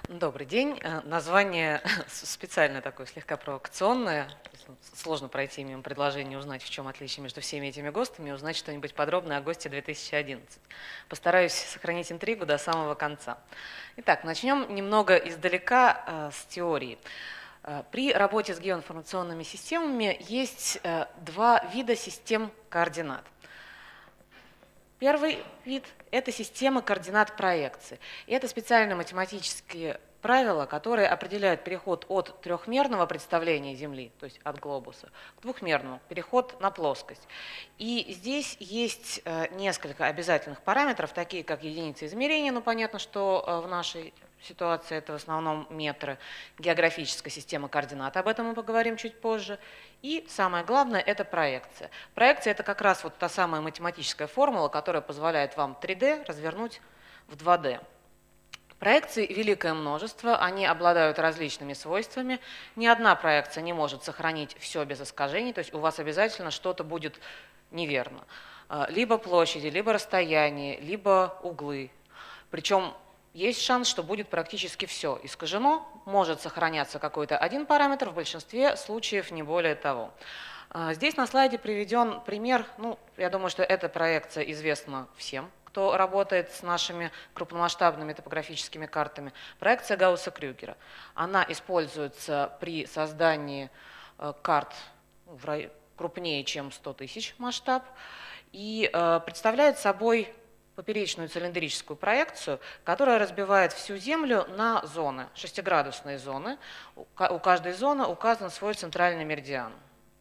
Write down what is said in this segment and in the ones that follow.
Добрый день. Название специально такое, слегка провокационное. Сложно пройти мимо предложения узнать, в чем отличие между всеми этими ГОСТами, узнать что-нибудь подробное о ГОСТе 2011. Постараюсь сохранить интригу до самого конца. Итак, начнем немного издалека с теории. При работе с геоинформационными системами есть два вида систем координат. Первый вид – это система координат проекции. И это специальные математические правила, которые определяют переход от трехмерного представления Земли, то есть от глобуса, к двухмерному, переход на плоскость. И здесь есть несколько обязательных параметров, такие как единицы измерения, ну понятно, что в нашей ситуации это в основном метры, географическая система координат, об этом мы поговорим чуть позже. И самое главное – это проекция. Проекция – это как раз вот та самая математическая формула, которая позволяет вам 3D развернуть в 2D. Проекций великое множество, они обладают различными свойствами. Ни одна проекция не может сохранить все без искажений, то есть у вас обязательно что-то будет неверно. Либо площади, либо расстояние, либо углы. Причем есть шанс, что будет практически все искажено, может сохраняться какой-то один параметр, в большинстве случаев не более того. Здесь на слайде приведен пример, я думаю, что эта проекция известна всем, кто работает с нашими крупномасштабными топографическими картами. Проекция Гаусса-Крюгера. Она используется при создании карт крупнее, чем 100 тысяч масштаб, и представляет собой поперечную цилиндрическую проекцию, которая разбивает всю Землю на зоны, шестиградусные зоны. У каждой зоны указан свой центральный меридиан.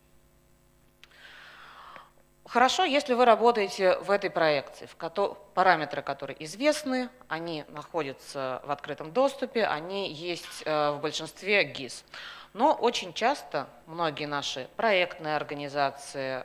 Хорошо, если вы работаете в этой проекции, параметры, которые известны, они находятся в открытом доступе, они есть в большинстве ГИС. Но очень часто многие наши проектные организации,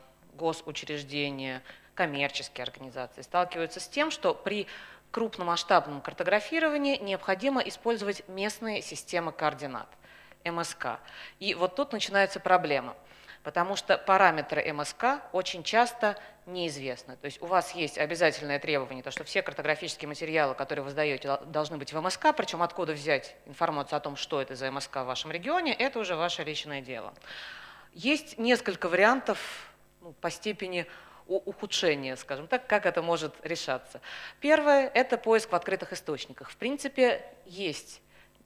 госучреждения, коммерческие организации сталкиваются с тем, что при крупномасштабном картографировании необходимо использовать местные системы координат, МСК. И вот тут начинается проблема, потому что параметры МСК очень часто неизвестны. То есть у вас есть обязательное требование, то, что все картографические материалы, которые вы сдаете, должны быть в МСК, причем откуда взять информацию о том, что это за МСК в вашем регионе, это уже ваше личное дело. Есть несколько вариантов по степени ухудшения, скажем так, как это может решаться. Первое – это поиск в открытых источниках. В принципе, есть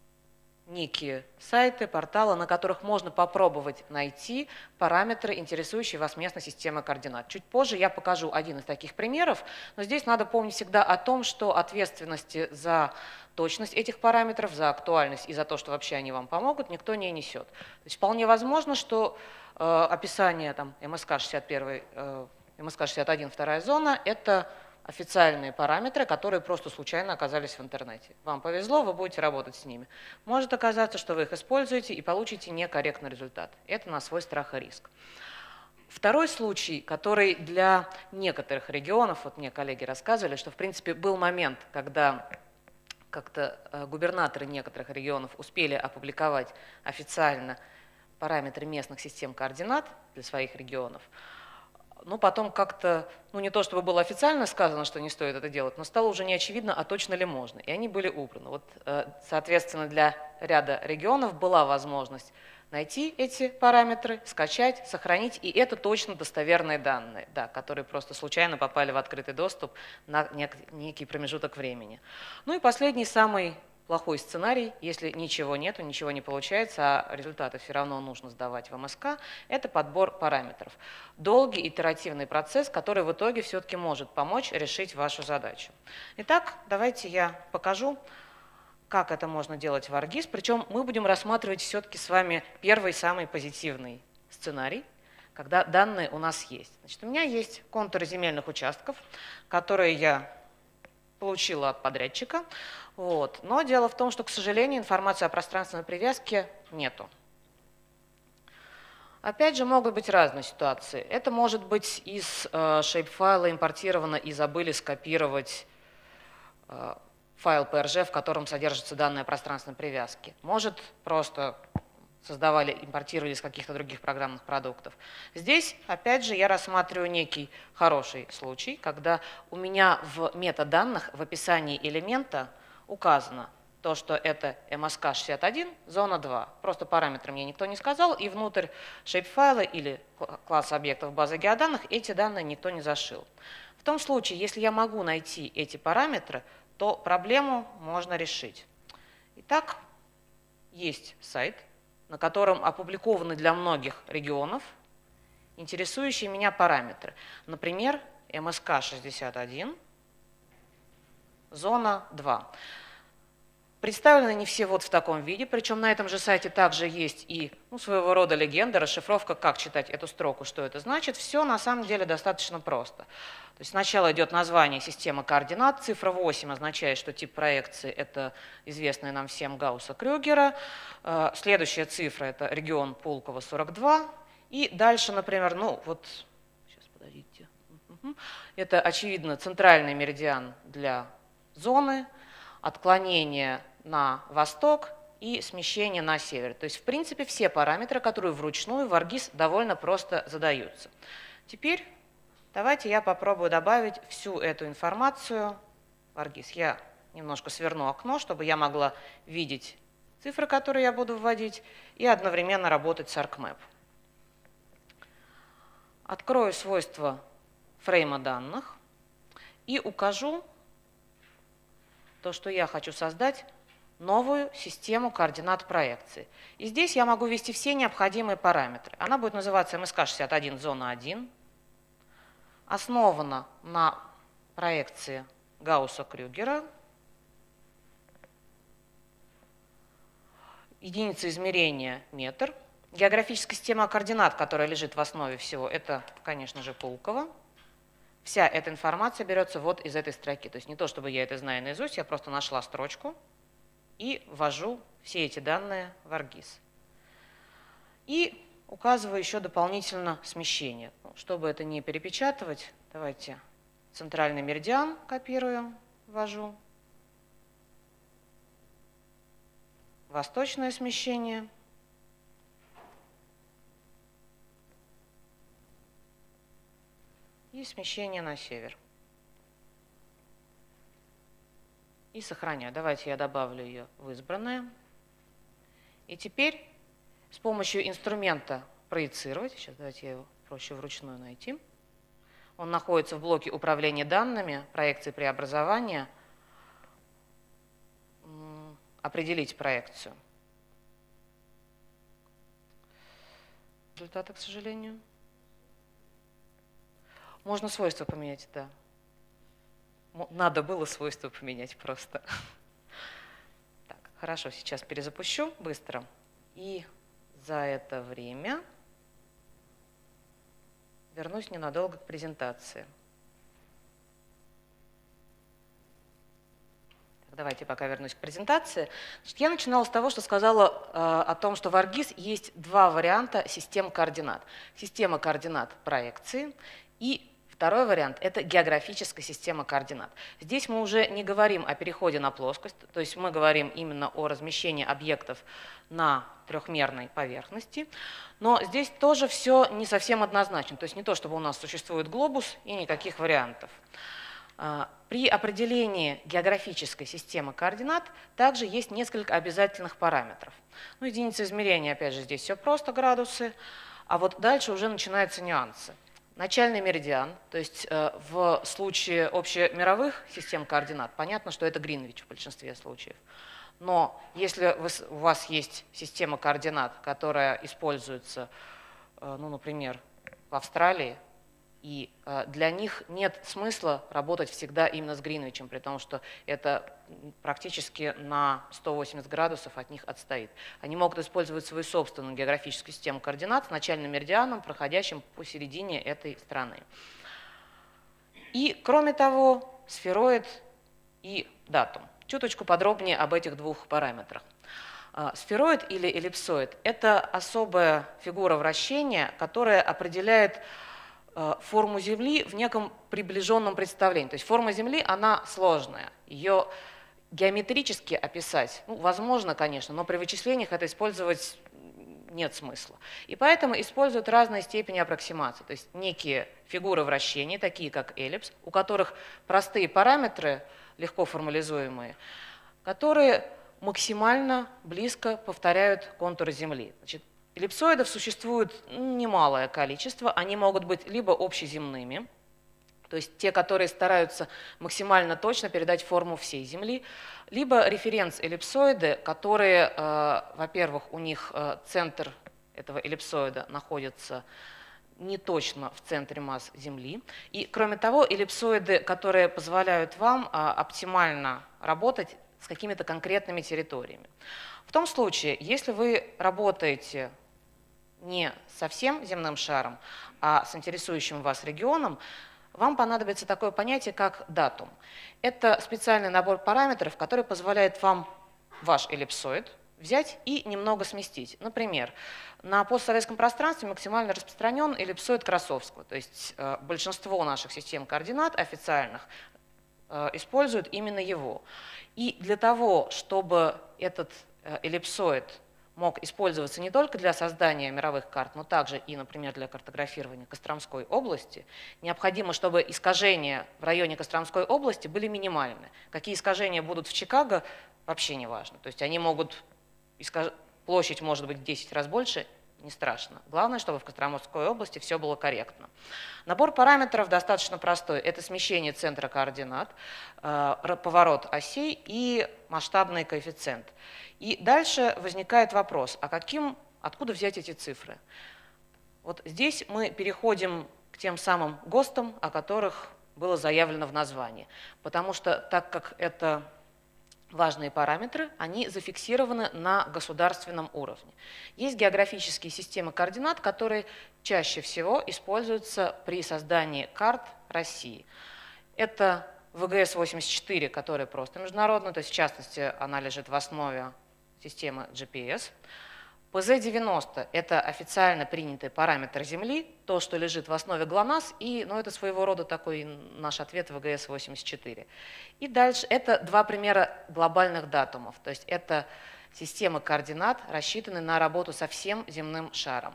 некие сайты, порталы, на которых можно попробовать найти параметры, интересующие вас местной системы координат. Чуть позже я покажу один из таких примеров, но здесь надо помнить всегда о том, что ответственности за точность этих параметров, за актуальность и за то, что вообще они вам помогут, никто не несет. То есть вполне возможно, что описание МСК-61, МСК-61, вторая зона – это официальные параметры, которые просто случайно оказались в интернете. Вам повезло, вы будете работать с ними. Может оказаться, что вы их используете и получите некорректный результат. Это на свой страх и риск. Второй случай, который для некоторых регионов, вот мне коллеги рассказывали, что в принципе был момент, когда как-то губернаторы некоторых регионов успели опубликовать официально параметры местных систем координат для своих регионов. Но потом как-то, не то чтобы было официально сказано, что не стоит это делать, но стало уже не очевидно, а точно ли можно. И они были убраны. Вот, соответственно, для ряда регионов была возможность найти эти параметры, скачать, сохранить, и это точно достоверные данные, да, которые просто случайно попали в открытый доступ на некий промежуток времени. Ну и последний, самый плохой сценарий, если ничего нету, ничего не получается, а результаты все равно нужно сдавать в МСК, это подбор параметров. Долгий итеративный процесс, который в итоге все-таки может помочь решить вашу задачу. Итак, давайте я покажу, как это можно делать в ArcGIS, причем мы будем рассматривать все-таки с вами первый, самый позитивный сценарий, когда данные у нас есть. Значит, у меня есть контуры земельных участков, которые я получила от подрядчика. Вот. Но дело в том, что, к сожалению, информации о пространственной привязке нету. Опять же, могут быть разные ситуации. Это может быть из шейп-файла импортировано и забыли скопировать файл PRG, в котором содержатся данные о пространственной привязке. Может, просто создавали, импортировали из каких-то других программных продуктов. Здесь, опять же, я рассматриваю некий хороший случай, когда у меня в метаданных, в описании элемента указано то, что это MSK61, зона 2. Просто параметры мне никто не сказал, и внутрь шейп-файла или класса объектов базы геоданных эти данные никто не зашил. В том случае, если я могу найти эти параметры, то проблему можно решить. Итак, есть сайт, на котором опубликованы для многих регионов интересующие меня параметры. Например, MSK61, зона 2. Представлены не все вот в таком виде, причем на этом же сайте также есть и своего рода легенда, расшифровка, как читать эту строку, что это значит. Все на самом деле достаточно просто. То есть сначала идет название системы координат, цифра 8 означает, что тип проекции – это известная нам всем Гаусса-Крюгера. Следующая цифра – это регион Пулково 42. И дальше, например, сейчас подождите. Это, очевидно, центральный меридиан для зоны, отклонение на восток и смещение на север. То есть, в принципе, все параметры, которые вручную в ArcGIS довольно просто задаются. Теперь давайте я попробую добавить всю эту информацию в ArcGIS. Я немножко сверну окно, чтобы я могла видеть цифры, которые я буду вводить, и одновременно работать с ArcMap. Открою свойства фрейма данных и укажу то, что я хочу создать новую систему координат проекции. И здесь я могу ввести все необходимые параметры. Она будет называться MSK61 зона 1, основана на проекции Гаусса-Крюгера, единица измерения метр, географическая система координат, которая лежит в основе всего, это, конечно же, Пулково. Вся эта информация берется вот из этой строки. То есть не то, чтобы я это знаю наизусть, я просто нашла строчку и ввожу все эти данные в ArcGIS. И указываю еще дополнительно смещение. Чтобы это не перепечатывать, давайте центральный меридиан копируем, ввожу. Восточное смещение. И смещение на север. И сохраняю. Давайте я добавлю ее в избранное. И теперь с помощью инструмента проецировать, сейчас давайте я его проще вручную найти. Он находится в блоке управления данными, проекции преобразования. Определить проекцию. Результаты, к сожалению. Можно свойства поменять, да. Надо было свойства поменять просто. Так, хорошо, сейчас перезапущу быстро. И за это время вернусь ненадолго к презентации. Давайте пока вернусь к презентации. Я начинала с того, что сказала о том, что в ArcGIS есть два варианта систем координат. Система координат проекции и второй вариант – это географическая система координат. Здесь мы уже не говорим о переходе на плоскость, то есть мы говорим именно о размещении объектов на трехмерной поверхности, но здесь тоже все не совсем однозначно, то есть не то, чтобы у нас существует глобус и никаких вариантов. При определении географической системы координат также есть несколько обязательных параметров. Единица измерения, опять же, здесь все просто, градусы, а вот дальше уже начинаются нюансы. Начальный меридиан, то есть в случае общемировых систем координат, понятно, что это Гринвич в большинстве случаев. Но если у вас есть система координат, которая используется, например, в Австралии, и для них нет смысла работать всегда именно с Гринвичем, при том, что это практически на 180 градусов от них отстоит. Они могут использовать свою собственную географическую систему координат с начальным меридианом, проходящим посередине этой страны. И, кроме того, сфероид и датум. Чуточку подробнее об этих двух параметрах. Сфероид или эллипсоид – это особая фигура вращения, которая определяет форму Земли в неком приближенном представлении. То есть форма Земли, она сложная. Ее геометрически описать, возможно, конечно, но при вычислениях это использовать нет смысла. И поэтому используют разные степени аппроксимации. То есть некие фигуры вращения, такие как эллипс, у которых простые параметры, легко формализуемые, которые максимально близко повторяют контуры Земли. Значит, эллипсоидов существует немалое количество, они могут быть либо общеземными, то есть те, которые стараются максимально точно передать форму всей Земли, либо референц-эллипсоиды, которые, во-первых, у них центр этого эллипсоида находится не точно в центре масс Земли. И, кроме того, эллипсоиды, которые позволяют вам оптимально работать с какими-то конкретными территориями. В том случае, если вы работаете не со всем земным шаром, а с интересующим вас регионом, вам понадобится такое понятие, как датум. Это специальный набор параметров, который позволяет вам ваш эллипсоид взять и немного сместить. Например, на постсоветском пространстве максимально распространен эллипсоид Красовского, то есть большинство наших систем координат официальных используют именно его. И для того, чтобы этот эллипсоид мог использоваться не только для создания мировых карт, но также и, например, для картографирования Костромской области, необходимо, чтобы искажения в районе Костромской области были минимальны. Какие искажения будут в Чикаго, вообще не важно. То есть они могут, площадь может быть в 10 раз больше, не страшно. Главное, чтобы в Костромской области все было корректно. Набор параметров достаточно простой. Это смещение центра координат, поворот осей и масштабный коэффициент. И дальше возникает вопрос, откуда взять эти цифры? Вот здесь мы переходим к тем самым ГОСТам, о которых было заявлено в названии. Потому что, так как это важные параметры, они зафиксированы на государственном уровне. Есть географические системы координат, которые чаще всего используются при создании карт России. Это ВГС-84, которая просто международная, то есть в частности она лежит в основе системы GPS. ПЗ-90 – это официально принятый параметр Земли, то, что лежит в основе ГЛОНАСС, и это своего рода такой наш ответ ВГС-84. И дальше это два примера глобальных датумов, то есть это системы координат, рассчитанные на работу со всем земным шаром.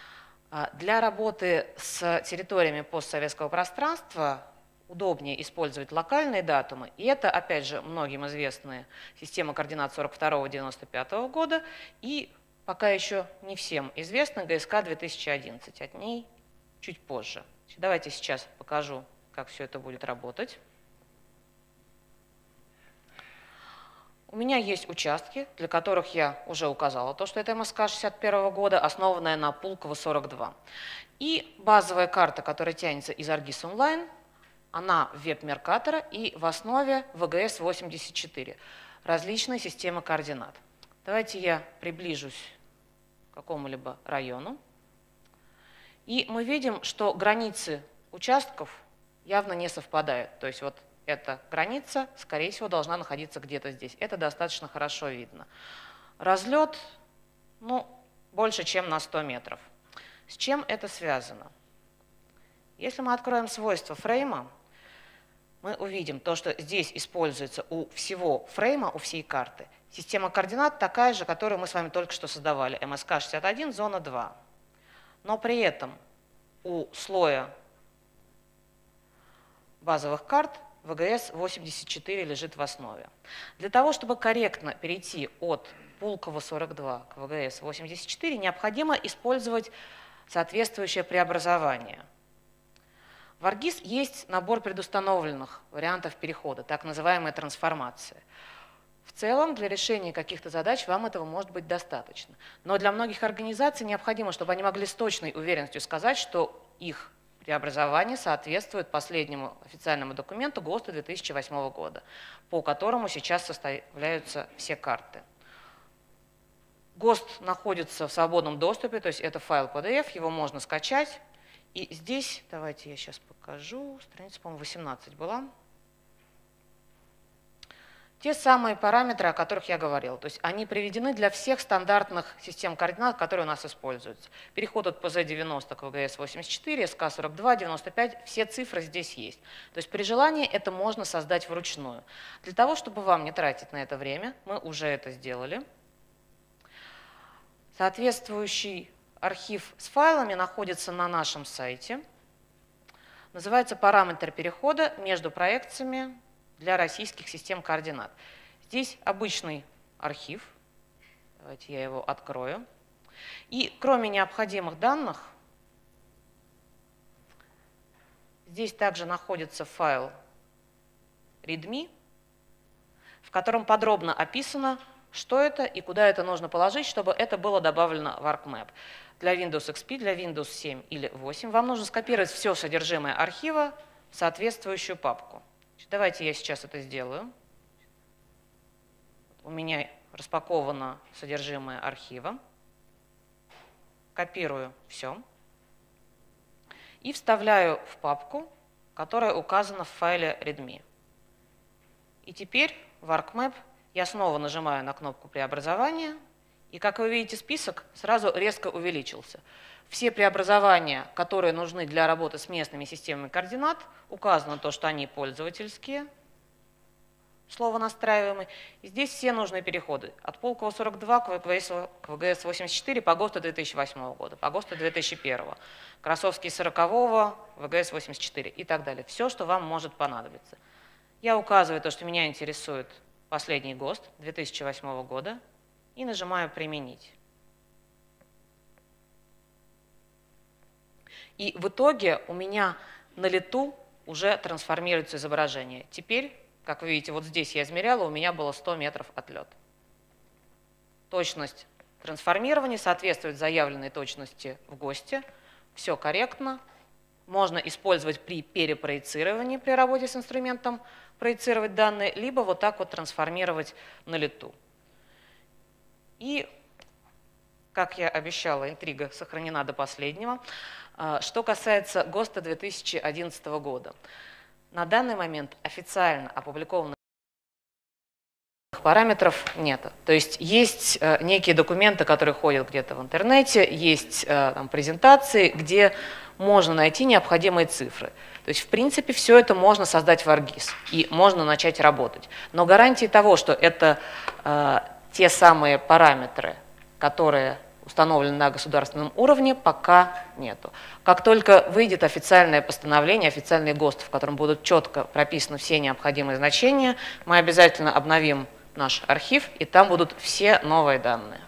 Для работы с территориями постсоветского пространства удобнее использовать локальные датумы, и это, опять же, многим известные системы координат 42-95 года и пока еще не всем известна ГСК 2011, от ней чуть позже. Давайте сейчас покажу, как все это будет работать. У меня есть участки, для которых я уже указала то, что это МСК 61 года, основанная на Пулково 42. И базовая карта, которая тянется из ArcGIS Online, она в веб-меркатора и в основе ВГС-84, различные системы координат. Давайте я приближусь к какому-либо району. И мы видим, что границы участков явно не совпадают. То есть вот эта граница, скорее всего, должна находиться где-то здесь. Это достаточно хорошо видно. Разлет, больше, чем на 100 метров. С чем это связано? Если мы откроем свойства фрейма, мы увидим то, что здесь используется у всего фрейма, у всей карты. Система координат такая же, которую мы с вами только что создавали, МСК-61, зона 2. Но при этом у слоя базовых карт ВГС-84 лежит в основе. Для того, чтобы корректно перейти от Пулково 42 к ВГС-84, необходимо использовать соответствующее преобразование. В ArcGIS есть набор предустановленных вариантов перехода, так называемая трансформация. В целом, для решения каких-то задач вам этого может быть достаточно. Но для многих организаций необходимо, чтобы они могли с точной уверенностью сказать, что их преобразование соответствует последнему официальному документу ГОСТа 2008 года, по которому сейчас составляются все карты. ГОСТ находится в свободном доступе, то есть это файл PDF, его можно скачать. И здесь, давайте я сейчас покажу, страница, по-моему, 18 была. Те самые параметры, о которых я говорила, то есть они приведены для всех стандартных систем координат, которые у нас используются. Переход от ПЗ-90 к ВГС-84, СК-42, 95, все цифры здесь есть. То есть при желании это можно создать вручную. Для того, чтобы вам не тратить на это время, мы уже это сделали. Соответствующий архив с файлами находится на нашем сайте. Называется параметр перехода между проекциями для российских систем координат. Здесь обычный архив. Давайте я его открою. И кроме необходимых данных, здесь также находится файл readme, в котором подробно описано, что это и куда это нужно положить, чтобы это было добавлено в ArcMap. Для Windows XP, для Windows 7 или 8 вам нужно скопировать все содержимое архива в соответствующую папку. Давайте я сейчас это сделаю. У меня распаковано содержимое архива. Копирую все и вставляю в папку, которая указана в файле readme. И теперь в ArcMap я снова нажимаю на кнопку преобразования, и, как вы видите, список сразу резко увеличился. Все преобразования, которые нужны для работы с местными системами координат, указано то, что они пользовательские, слово настраиваемые. И здесь все нужные переходы. От Пулково 42 к ВГС 84 по ГОСТу 2008 года, по ГОСТу 2001, Красовский 40, ВГС 84 и так далее. Все, что вам может понадобиться. Я указываю то, что меня интересует последний ГОСТ 2008 года и нажимаю «Применить». И в итоге у меня на лету уже трансформируется изображение. Теперь, как вы видите, вот здесь я измеряла, у меня было 100 метров отлет. Точность трансформирования соответствует заявленной точности в ГОСТе. Все корректно. Можно использовать при перепроецировании, при работе с инструментом, проецировать данные, либо вот так вот трансформировать на лету. И, как я обещала, интрига сохранена до последнего. Что касается ГОСТа 2011 года. На данный момент официально опубликованных параметров нет. То есть есть некие документы, которые ходят где-то в интернете, есть там презентации, где можно найти необходимые цифры. То есть, в принципе, все это можно создать в ArcGIS и можно начать работать. Но гарантии того, что это те самые параметры, которые установлены на государственном уровне, пока нету. Как только выйдет официальное постановление, официальный ГОСТ, в котором будут четко прописаны все необходимые значения, мы обязательно обновим наш архив, и там будут все новые данные.